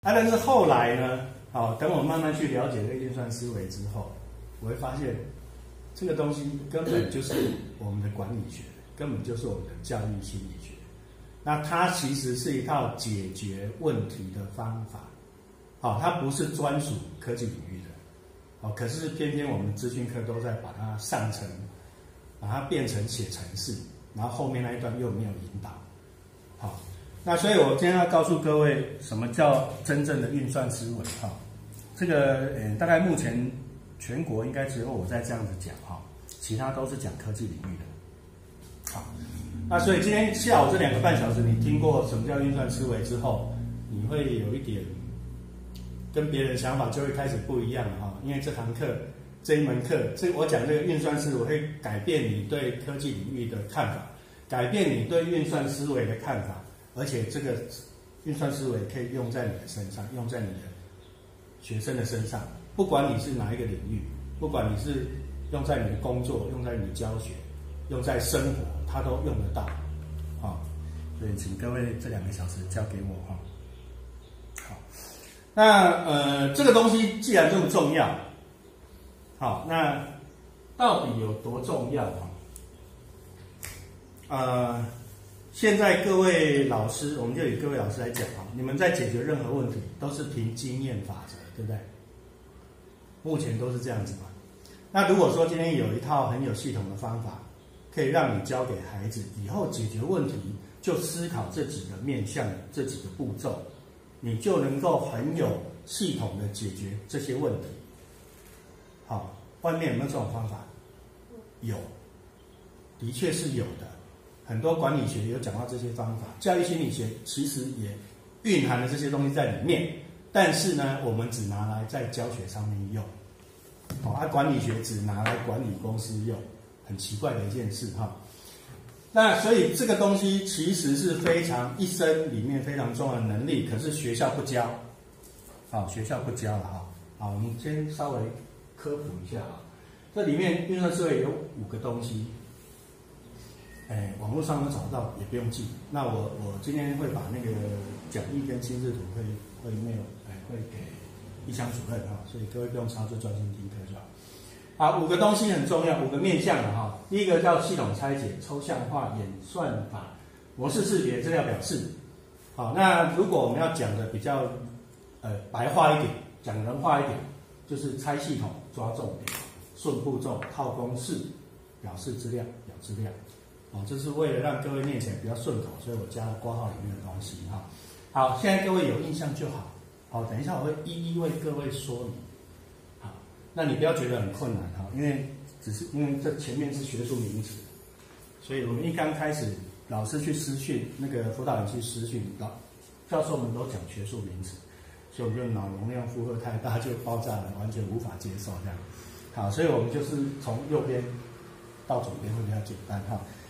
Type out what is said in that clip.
但是后来呢，等我慢慢去了解这个运算思维之后，我会发现这个东西根本就是我们的管理学，根本就是我们的教育心理学。那它其实是一套解决问题的方法，它不是专属科技领域的，可是偏偏我们资讯科都在把它上层，把它变成写程式，然后后面那一段又没有引导，那所以我今天要告诉各位，什么叫真正的运算思维，这个大概目前全国应该只有我在这样子讲，其他都是讲科技领域的。好，那所以今天下午这2个半小时，你听过什么叫运算思维之后，你会有一点跟别人的想法就会开始不一样了，因为这堂课这一门课，我讲这个运算思维会改变你对科技领域的看法，改变你对运算思维的看法，而且这个运算思维可以用在你的身上，用在你的学生的身上，不管你是哪一个领域，不管你是用在你的工作，用在你的教学，用在生活，它都用得到，所以请各位这2个小时交给我，好，那这个东西既然这么重要，好，那到底有多重要？现在各位老师，我们就以各位老师来讲，你们在解决任何问题都是凭经验法则，对不对？目前都是这样子嘛。那如果说今天有一套很有系统的方法，可以让你教给孩子，以后解决问题就思考这几个面向、这几个步骤，你就能够很有系统的解决这些问题。好，外面有没有这种方法？有，的确是有的。很多管理学有讲到这些方法，教育心理学其实也蕴含了这些东西在里面，但是呢，我们只拿来在教学上面用，管理学只拿来管理公司用，很奇怪的一件事哈。那所以这个东西其实是非常一生里面非常重要的能力，可是学校不教，学校不教了哈。好，我们先稍微科普一下啊，这里面运算思维有5个东西。网络上都找到，也不用记。那我今天会把那个讲义跟心智图会给一箱主任所以各位不用抄，就专心听课就好。好，5个东西很重要，5个面向的第一个叫系统拆解、抽象化、演算法、模式识别、资料表示。好，那如果我们要讲的比较白话一点，讲人话一点，就是拆系统、抓重点、顺步骤、套公式、表示资料、表资料。这是为了让各位念起来比较顺口，所以我加了括号里面的东西好，现在各位有印象就好。等一下我会一一为各位说明。好，那你不要觉得很困难因为这前面是学术名词，所以我们一刚开始，老师去私讯那个辅导员去私讯，教授们都讲学术名词，所以我们就脑容量负荷太大就爆炸了，完全无法接受这样。好，所以我们就是从右边到左边会比较简单